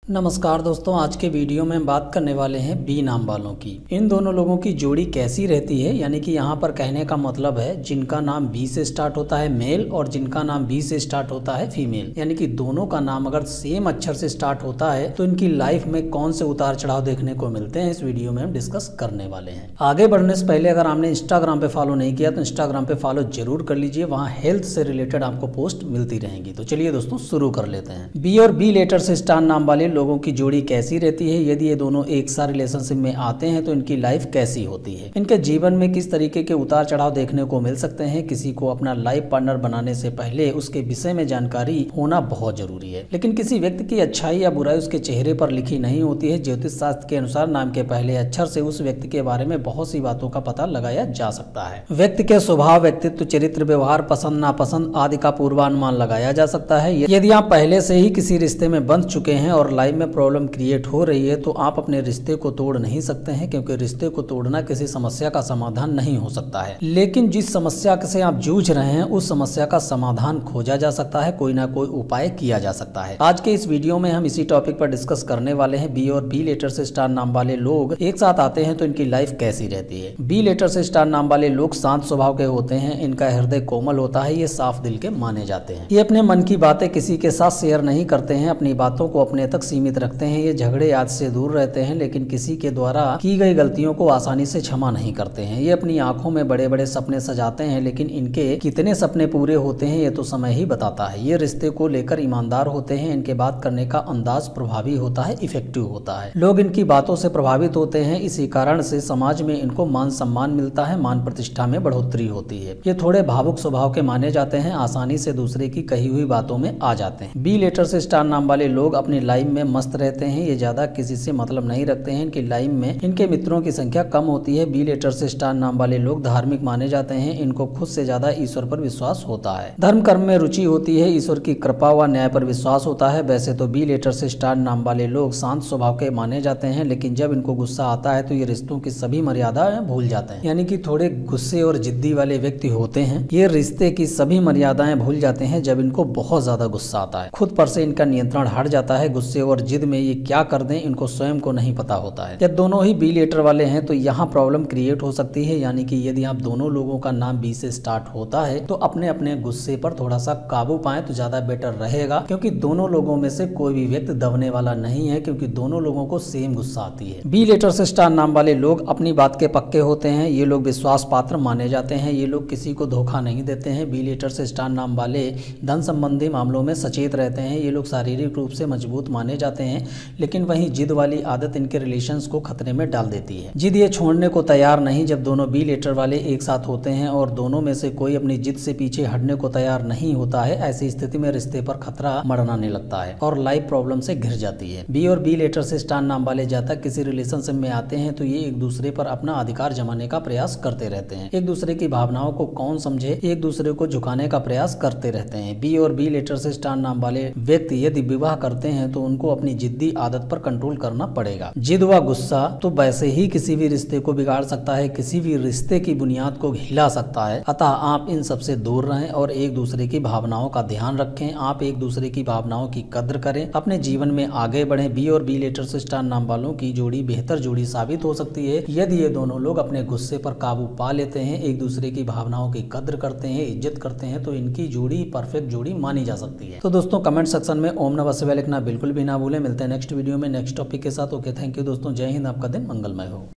नमस्कार दोस्तों, आज के वीडियो में हम बात करने वाले हैं बी नाम वालों की। इन दोनों लोगों की जोड़ी कैसी रहती है, यानी कि यहाँ पर कहने का मतलब है जिनका नाम बी से स्टार्ट होता है मेल और जिनका नाम बी से स्टार्ट होता है फीमेल, यानी कि दोनों का नाम अगर सेम अक्षर से स्टार्ट होता है तो इनकी लाइफ में कौन से उतार चढ़ाव देखने को मिलते हैं, इस वीडियो में हम डिस्कस करने वाले हैं। आगे बढ़ने से पहले अगर आपने इंस्टाग्राम पे फॉलो नहीं किया तो इंस्टाग्राम पे फॉलो जरूर कर लीजिए, वहाँ हेल्थ से रिलेटेड आपको पोस्ट मिलती रहेंगी। तो चलिए दोस्तों शुरू कर लेते हैं। बी और बी लेटर से स्टार्ट नाम वाले लोगों की जोड़ी कैसी रहती है, यदि ये दोनों एक साथ रिलेशनशिप में आते हैं तो इनकी लाइफ कैसी होती है, इनके जीवन में किस तरीके के उतार चढ़ाव देखने को मिल सकते हैं। किसी को अपना लाइफ पार्टनर बनाने से पहले उसके विषय में जानकारी होना बहुत जरूरी है, लेकिन किसी व्यक्ति की अच्छाई या बुराई उसके चेहरे पर लिखी नहीं होती है। ज्योतिष शास्त्र के अनुसार नाम के पहले अक्षर से उस व्यक्ति के बारे में बहुत सी बातों का पता लगाया जा सकता है। व्यक्ति के स्वभाव, व्यक्तित्व, चरित्र, व्यवहार, पसंद नापसंद आदि का पूर्वानुमान लगाया जा सकता है। यदि आप पहले से ही किसी रिश्ते में बंध चुके हैं और लाइफ में प्रॉब्लम क्रिएट हो रही है तो आप अपने रिश्ते को तोड़ नहीं सकते हैं, क्योंकि रिश्ते को तोड़ना किसी समस्या का समाधान नहीं हो सकता है। लेकिन जिस समस्या से आप जूझ रहे हैं उस समस्या का समाधान खोजा जा सकता है, कोई ना कोई उपाय किया जा सकता है। आज के इस वीडियो में हम इसी टॉपिक पर डिस्कस करने वाले हैं। बी और बी लेटर से स्टार्ट नाम वाले लोग एक साथ आते हैं तो इनकी लाइफ कैसी रहती है। बी लेटर से स्टार्ट नाम वाले लोग शांत स्वभाव के होते हैं, इनका हृदय कोमल होता है, ये साफ दिल के माने जाते हैं। ये अपने मन की बातें किसी के साथ शेयर नहीं करते हैं, अपनी बातों को अपने तक सीमित रखते हैं। ये झगड़े आज से दूर रहते हैं, लेकिन किसी के द्वारा की गई गलतियों को आसानी से क्षमा नहीं करते हैं। ये अपनी आंखों में बड़े बड़े सपने सजाते हैं, लेकिन इनके कितने सपने पूरे होते हैं ये तो समय ही बताता है। ये रिश्ते को लेकर ईमानदार होते हैं, इनके बात करने का अंदाज प्रभावी होता है, इफेक्टिव होता है। लोग इनकी बातों से प्रभावित होते हैं, इसी कारण से समाज में इनको मान सम्मान मिलता है, मान प्रतिष्ठा में बढ़ोतरी होती है। ये थोड़े भावुक स्वभाव के माने जाते हैं, आसानी से दूसरे की कही हुई बातों में आ जाते हैं। बी लेटर से स्टार नाम वाले लोग अपनी लाइफ में मस्त रहते हैं, ये ज्यादा किसी से मतलब नहीं रखते हैं। इनकी लाइफ में इनके मित्रों की संख्या कम होती है। बी लेटर से स्टार नाम वाले लोग धार्मिक माने जाते हैं, इनको खुद से ज्यादा ईश्वर पर विश्वास होता है। धर्म कर्म में रुचि होती है, ईश्वर की कृपा व न्याय पर विश्वास होता है। वैसे तो बी लेटर से स्टार नाम वाले लोग शांत स्वभाव के माने जाते हैं, लेकिन जब इनको गुस्सा आता है तो ये रिश्तों की सभी मर्यादाएं भूल जाते हैं, यानी कि थोड़े गुस्से और जिद्दी वाले व्यक्ति होते हैं। ये रिश्ते की सभी मर्यादाएं भूल जाते हैं जब इनको बहुत ज्यादा गुस्सा आता है। खुद पर से इनका नियंत्रण हट जाता है। गुस्से और जिद में ये क्या कर दें इनको स्वयं को नहीं पता होता है। जब दोनों ही बी लेटर वाले हैं तो यहाँ प्रॉब्लम क्रिएट हो सकती है, यानी कि यदि आप दोनों लोगों का नाम बी से स्टार्ट होता है तो अपने अपने गुस्से पर थोड़ा सा काबू पाएं तो ज्यादा बेटर रहेगा, क्योंकि दोनों लोगों में से कोई भी व्यक्ति दबने वाला नहीं है, क्योंकि दोनों लोगों को सेम गुस्सा आती है। बी लेटर से स्टार नाम वाले लोग अपनी बात के पक्के होते हैं, ये लोग विश्वास पात्र माने जाते हैं, ये लोग किसी को धोखा नहीं देते हैं। बी लेटर से स्टार नाम वाले धन संबंधी मामलों में सचेत रहते हैं, ये लोग शारीरिक रूप से मजबूत माने जाते हैं, लेकिन वहीं जिद वाली आदत इनके रिलेशंस को खतरे में डाल देती है। जिद ये छोड़ने को तैयार नहीं। जब दोनों बी लेटर वाले एक साथ होते हैं और दोनों में से कोई अपनी जिद से पीछे हटने को तैयार नहीं होता है, ऐसी स्थिति में रिश्ते पर खतरा मंडराने लगता है और लाइफ प्रॉब्लम से घिर जाती है। बी और बी लेटर से स्टार नाम वाले जातक किसी रिलेशनशिप में आते हैं तो ये एक दूसरे पर अपना अधिकार जमाने का प्रयास करते रहते हैं। एक दूसरे की भावनाओं को कौन समझे, एक दूसरे को झुकाने का प्रयास करते रहते हैं। बी और बी लेटर से स्टार नाम वाले व्यक्ति यदि विवाह करते हैं तो उनको अपनी जिद्दी आदत पर कंट्रोल करना पड़ेगा। जिद व गुस्सा तो वैसे ही किसी भी रिश्ते को बिगाड़ सकता है, किसी भी रिश्ते की बुनियाद को हिला सकता है। अतः आप इन सबसे दूर रहें और एक दूसरे की भावनाओं का ध्यान रखें। आप एक दूसरे की भावनाओं की कद्र करें, अपने जीवन में आगे बढ़ें। बी और बी लेटर से स्टार नाम वालों की जोड़ी बेहतर जोड़ी साबित हो सकती है यदि ये दोनों लोग अपने गुस्से पर काबू पा लेते हैं, एक दूसरे की भावनाओं की कद्र करते हैं, इज्जत करते हैं, तो इनकी जोड़ी परफेक्ट जोड़ी मानी जा सकती है। तो दोस्तों कमेंट सेक्शन में ओम नमः शिवाय लिखना बिल्कुल भी ना भूलें। मिलते हैं नेक्स्ट वीडियो में नेक्स्ट टॉपिक के साथ। ओके, थैंक यू दोस्तों, जय हिंद, आपका दिन मंगलमय हो।